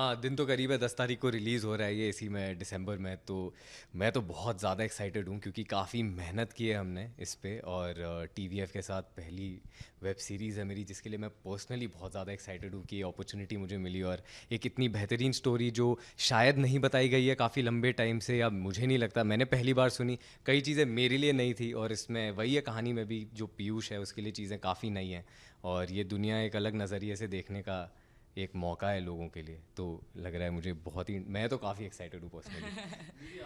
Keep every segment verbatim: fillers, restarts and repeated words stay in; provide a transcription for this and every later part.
हाँ, दिन तो करीब है, दस तारीख को रिलीज़ हो रहा है ये इसी में दिसंबर में। तो मैं तो बहुत ज़्यादा एक्साइटेड हूँ क्योंकि काफ़ी मेहनत की है हमने इस पे, और टीवीएफ के साथ पहली वेब सीरीज़ है मेरी, जिसके लिए मैं पर्सनली बहुत ज़्यादा एक्साइटेड हूँ कि ये अपॉर्चुनिटी मुझे मिली। और एक इतनी बेहतरीन स्टोरी जो शायद नहीं बताई गई है काफ़ी लंबे टाइम से, या मुझे नहीं लगता, मैंने पहली बार सुनी, कई चीज़ें मेरे लिए नई थी, और इसमें वही है कहानी में भी जो पीयूष है उसके लिए चीज़ें काफ़ी नई हैं, और ये दुनिया एक अलग नज़रिए से देखने का एक मौका है लोगों के लिए। तो लग रहा है मुझे बहुत ही, मैं तो काफ़ी एक्साइटेड हूँ पर्सनली।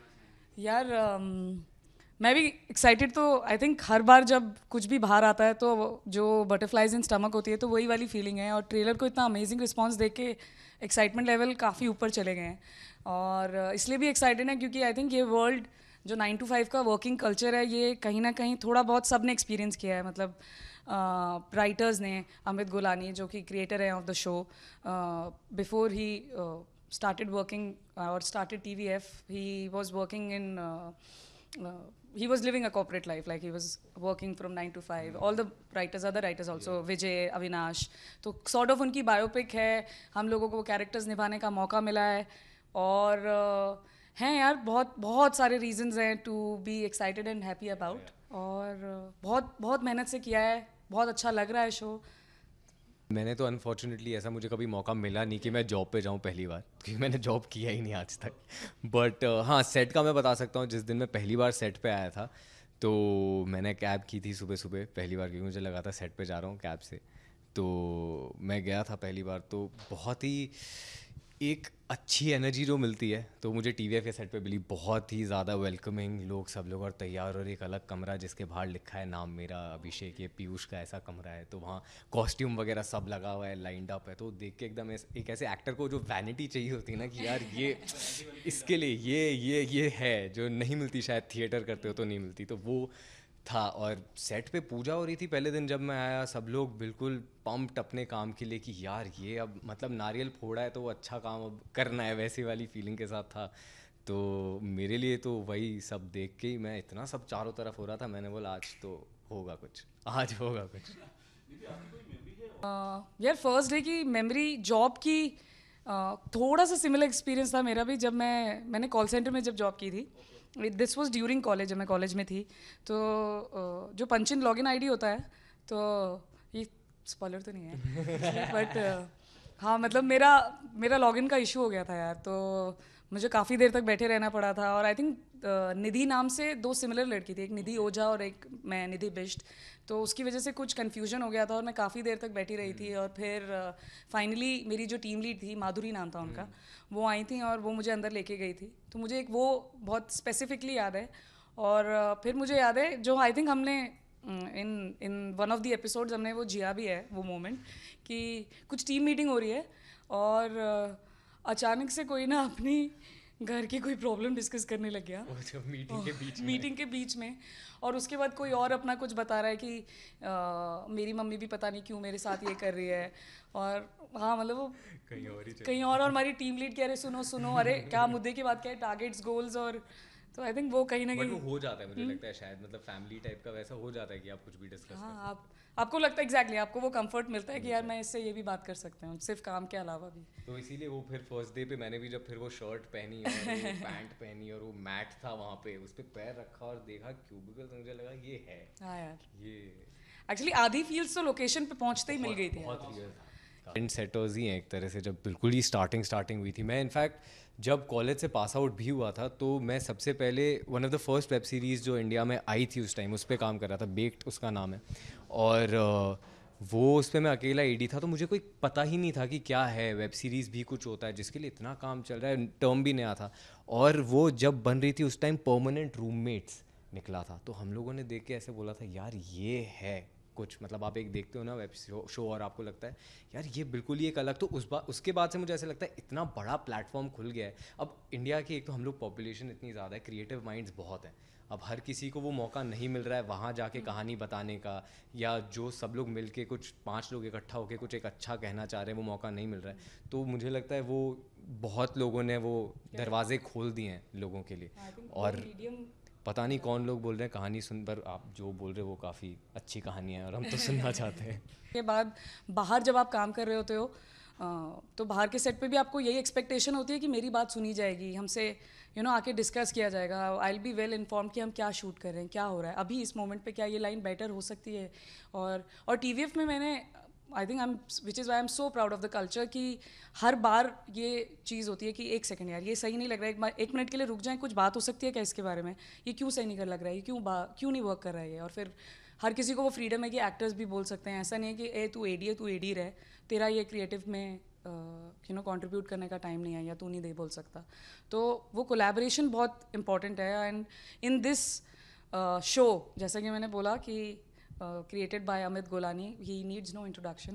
यार अम, मैं भी एक्साइटेड तो आई थिंक हर बार जब कुछ भी बाहर आता है तो वो- जो बटरफ्लाइज इन स्टमक होती है तो वही वाली फीलिंग है, और ट्रेलर को इतना अमेजिंग रिस्पांस देख के एक्साइटमेंट लेवल काफ़ी ऊपर चले गए हैं। और अ, इसलिए भी एक्साइटेड है क्योंकि आई थिंक ये वर्ल्ड जो नाइन टू फाइव का वर्किंग कल्चर है ये कहीं ना कहीं थोड़ा बहुत सब ने एक्सपीरियंस किया है। मतलब राइटर्स ने, अमित गोलानी जो कि क्रिएटर हैं ऑफ द शो, बिफोर ही started working uh, or started T V F, he was working in uh, uh, he was living a corporate life, like he was working from nine to five. All the writers, other writers also, yeah. Vijay, Avinash, तो sort of उनकी biopic है, हम लोगों को characters निभाने का मौका मिला है, और uh, हैं यार बहुत बहुत सारे रीजंस हैं to be excited and happy about. और uh, बहुत बहुत मेहनत से किया है, बहुत अच्छा लग रहा है शो। मैंने तो अनफॉर्चुनेटली ऐसा मुझे कभी मौका मिला नहीं कि मैं जॉब पे जाऊँ पहली बार, क्योंकि मैंने जॉब किया ही नहीं आज तक। बट हाँ, सेट का मैं बता सकता हूँ। जिस दिन मैं पहली बार सेट पे आया था तो मैंने कैब की थी सुबह सुबह पहली बार, क्योंकि मुझे लगा था सेट पे जा रहा हूँ कैब से। तो मैं गया था पहली बार, तो बहुत ही एक अच्छी एनर्जी जो मिलती है तो मुझे टीवीएफ के सेट पे मिली। बहुत ही ज़्यादा वेलकमिंग लोग, सब लोग, और तैयार, और एक अलग कमरा जिसके बाहर लिखा है नाम मेरा, अभिषेक, ये पीयूष का ऐसा कमरा है। तो वहाँ कॉस्ट्यूम वगैरह सब लगा हुआ है, लाइंड अप है। तो देख के एकदम ऐस- एक ऐसे एक्टर को जो वैनिटी चाहिए होती है ना कि यार ये इसके लिए ये ये ये है जो नहीं मिलती, शायद थिएटर करते हो तो नहीं मिलती, तो वो था। और सेट पे पूजा हो रही थी पहले दिन जब मैं आया, सब लोग बिल्कुल पम्प्ड अपने काम के लिए कि यार ये अब मतलब नारियल फोड़ा है तो वो अच्छा काम अब करना है, वैसी वाली फीलिंग के साथ था। तो मेरे लिए तो वही सब देख के ही मैं इतना सब चारों तरफ हो रहा था, मैंने बोला आज तो होगा कुछ, आज होगा कुछ। यार फर्स्ट डे की मेमोरी जॉब की, uh, थोड़ा सा सिमिलर एक्सपीरियंस था मेरा भी। जब मैं मैंने कॉल सेंटर में जब जॉब की थी, दिस वाज ड्यूरिंग कॉलेज, जब मैं कॉलेज में थी। तो uh, जो पंच इन लॉगिन आईडी होता है, तो ये स्पॉइलर तो नहीं है बट हाँ, मतलब मेरा मेरा लॉगिन का इशू हो गया था यार, तो मुझे काफ़ी देर तक बैठे रहना पड़ा था। और आई थिंक निधि नाम से दो सिमिलर लड़की थी, एक निधि ओझा और एक मैं, निधि बिष्ट। तो उसकी वजह से कुछ कन्फ्यूजन हो गया था और मैं काफ़ी देर तक बैठी रही थी। और फिर फाइनली uh, मेरी जो टीम लीड थी, माधुरी नाम था उनका, वो आई थी और वो मुझे अंदर लेके गई थी। तो मुझे एक वो बहुत स्पेसिफिकली याद है। और uh, फिर मुझे याद है जो आई थिंक हमने in in one of the episodes हमने वो जिया भी है, वो मोमेंट कि कुछ टीम मीटिंग हो रही है और uh, अचानक से कोई ना अपनी घर की कोई प्रॉब्लम डिस्कस करने लग गया मीटिंग के बीच में मीटिंग के बीच में। और उसके बाद कोई और अपना कुछ बता रहा है कि आ, मेरी मम्मी भी पता नहीं क्यों मेरे साथ ये कर रही है। और हाँ, मतलब वो कहीं और ही कहीं और और हमारी टीम लीड कह रहे सुनो सुनो, अरे क्या मुद्दे की बात, क्या है, टारगेट्स, गोल्स। और तो आई थिंक वो कहीं ना बट वो कहीं हो जाता है, मुझे लगता है शायद, मतलब फैमिली टाइप का वैसा हो जाता है कि आप कुछ भी डिस्कस कर हाँ, सकते आप आपको लगता है एग्जैक्टली exactly, आपको वो कंफर्ट मिलता है कि यार हो। मैं इससे ये भी बात कर सकता हूँ सिर्फ काम के अलावा भी। तो इसीलिए वो फिर फर्स्ट डे पे मैंने भी जब फिर वो शर्ट पहनी और वो पैंट पहनी और वो मैट था वहाँ पे, उस पर पैर रखा और देखा क्यूबिकल, तो मुझे लगा ये है, हाँ यार, ये एक्चुअली आधी फील्ड्स तो लोकेशन पे पहुंचते ही मिल गई थी यार। बहुत रियल था। ट्रेंड सेटर्स ही हैं एक तरह से, जब बिल्कुल ही स्टार्टिंग स्टार्टिंग हुई थी। मैं इनफैक्ट जब कॉलेज से पास आउट भी हुआ था तो मैं सबसे पहले one of the first web series जो इंडिया में आई थी उस टाइम, उस पर काम कर रहा था, बेक्ड उसका नाम है। और uh, वो उस पर मैं अकेला एडी था, तो मुझे कोई पता ही नहीं था कि क्या है वेब सीरीज़ भी कुछ होता है जिसके लिए इतना काम चल रहा है, टर्म भी नया था। और वो जब बन रही थी उस टाइम परमानेंट रूममेट्स निकला था, तो हम लोगों ने देख के ऐसे बोला था यार ये है कुछ, मतलब आप एक देखते हो ना वेब शो और आपको लगता है यार ये बिल्कुल ही एक अलग। तो उस बार उसके बाद से मुझे ऐसे लगता है इतना बड़ा प्लेटफॉर्म खुल गया है अब इंडिया की। एक तो हम लोग पॉपुलेशन इतनी ज़्यादा है, क्रिएटिव माइंड्स बहुत हैं, अब हर किसी को वो मौका नहीं मिल रहा है वहाँ जाके कहानी बताने का, या जो सब लोग मिल के कुछ पाँच लोग इकट्ठा होकर कुछ एक अच्छा कहना चाह रहे हैं, वो मौका नहीं मिल रहा है। तो मुझे लगता है वो बहुत लोगों ने वो दरवाजे खोल दिए हैं लोगों के लिए। और पता नहीं कौन लोग बोल रहे हैं कहानी सुन, पर आप जो बोल रहे हो वो काफ़ी अच्छी कहानी है और हम तो सुनना चाहते हैं। के बाद बाहर जब आप काम कर रहे होते हो, तो बाहर के सेट पे भी आपको यही एक्सपेक्टेशन होती है कि मेरी बात सुनी जाएगी, हमसे यू नो आके डिस्कस किया जाएगा, I will be well inform कि हम क्या शूट कर रहे हैं, क्या हो रहा है अभी इस मोमेंट पे, क्या ये लाइन बेटर हो सकती है। और और टी वी एफ में मैंने I think I am which is why I am so proud of the culture कि हर बार ये चीज़ होती है कि एक सेकंड यार ये सही नहीं लग रहा है, एक, एक मिनट के लिए रुक जाएं, कुछ बात हो सकती है क्या इसके बारे में, ये क्यों सही नहीं कर लग रहा है, ये क्यों बा क्यों नहीं वर्क कर रहा है ये। और फिर हर किसी को वो फ्रीडम है कि एक्टर्स भी बोल सकते हैं, ऐसा नहीं है कि ए तू एडी है तू एडी रहे, तेरा ये क्रिएटिव में यू नो कंट्रीब्यूट करने का टाइम नहीं है या तू नहीं दे बोल सकता। तो वो कोलैबोरेशन बहुत इंपॉर्टेंट है। एंड इन दिस शो जैसा कि मैंने बोला कि created by Amit Golani, he needs no introduction.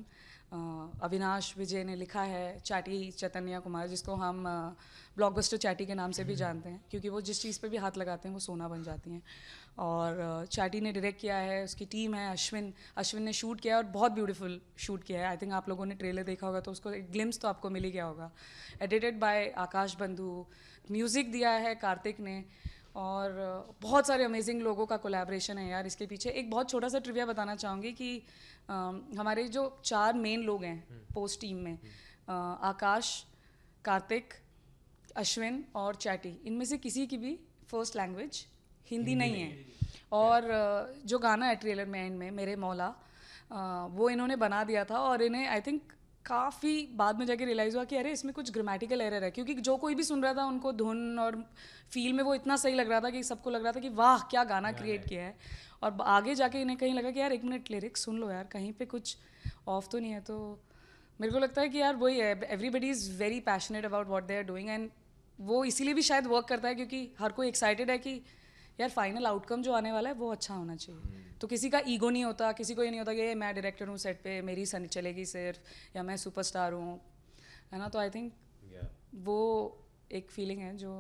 Avinash Vijay ने लिखा है, चैटी चैतन्या कुमार जिसको हम ब्लॉकबस्टर चैटी के नाम से भी जानते हैं क्योंकि वो जिस चीज़ पे भी हाथ लगाते हैं वो सोना बन जाती हैं। और चैटी ने डायरेक्ट किया है, उसकी टीम है अश्विन, अश्विन ने शूट किया है और बहुत ब्यूटीफुल शूट किया है। आई थिंक आप लोगों ने ट्रेलर देखा होगा तो उसको एक ग्लिम्स तो आपको मिल ही गया होगा। एडिटेड बाय आकाश बंधु, म्यूज़िक दिया है कार्तिक ने, और बहुत सारे अमेजिंग लोगों का कोलैबोरेशन है यार इसके पीछे। एक बहुत छोटा सा ट्रिविया बताना चाहूँगी कि um, हमारे जो चार मेन लोग हैं पोस्ट टीम में, uh, आकाश, कार्तिक, अश्विन और चैटी, इनमें से किसी की भी फर्स्ट लैंग्वेज हिंदी नहीं है। और uh, जो गाना है ट्रेलर में एंड में मेरे मौला, uh, वो इन्होंने बना दिया था और इन्हें आई थिंक काफ़ी बाद में जाके रियलाइज़ हुआ कि अरे इसमें कुछ ग्रामेटिकल एरर है, क्योंकि जो कोई भी सुन रहा था उनको धुन और फील में वो इतना सही लग रहा था कि सबको लग रहा था कि वाह क्या गाना क्रिएट किया है। और आगे जाके इन्हें कहीं लगा कि यार एक मिनट लिरिक्स सुन लो यार, कहीं पे कुछ ऑफ तो नहीं है। तो मेरे को लगता है कि यार वही है, everybody is very passionate about what they are doing, and वो इसीलिए भी शायद वर्क करता है क्योंकि हर कोई एक्साइटेड है कि यार फाइनल आउटकम जो आने वाला है वो अच्छा होना चाहिए। तो किसी का ईगो नहीं होता, किसी को ये नहीं होता कि ये मैं डायरेक्टर हूँ सेट पे, मेरी सन चलेगी सिर्फ, या मैं सुपरस्टार हूँ, है ना। तो आई थिंक yeah. वो एक फीलिंग है जो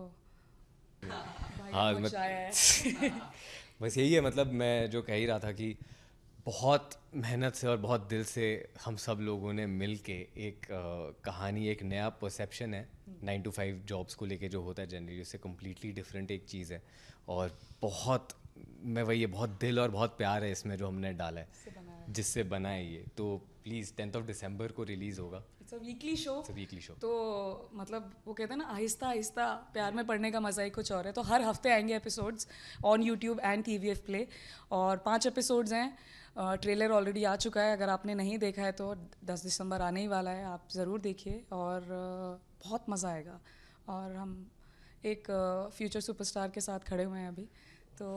हाँ मत, है। बस यही है, मतलब मैं जो कह ही रहा था कि बहुत मेहनत से और बहुत दिल से हम सब लोगों ने मिल के एक uh, कहानी, एक नया परसेप्शन है नाइन टू फाइव जॉब्स को लेके जो होता है जनरली, उससे कम्प्लीटली डिफरेंट एक चीज़ है। और बहुत मैं वही है, बहुत दिल और बहुत प्यार है इसमें जो हमने डाला है, जिससे बना है ये। तो प्लीज़ टेंथ ऑफ दिसंबर को रिलीज़ होगा। It's a weekly show, weekly show. तो मतलब वो कहते हैं ना आहिस्ता आहिस्ता प्यार में पड़ने का मज़ा ही कुछ और है। तो हर हफ्ते आएंगे episodes on YouTube and T V F play, और पाँच एपिसोड्स हैं। ट्रेलर ऑलरेडी आ चुका है, अगर आपने नहीं देखा है तो दस दिसंबर आने ही वाला है, आप ज़रूर देखिए और बहुत मज़ा आएगा। और हम एक फ्यूचर सुपरस्टार के साथ खड़े हुए हैं अभी, तो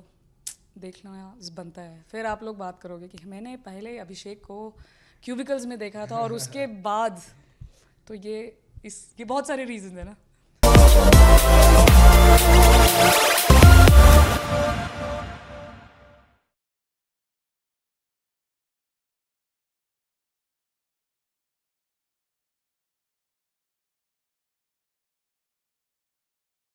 देखना बनता है। फिर आप लोग बात करोगे कि मैंने पहले अभिषेक को क्यूबिकल्स में देखा था और उसके बाद, तो ये इस ये बहुत सारे रीज़न है ना।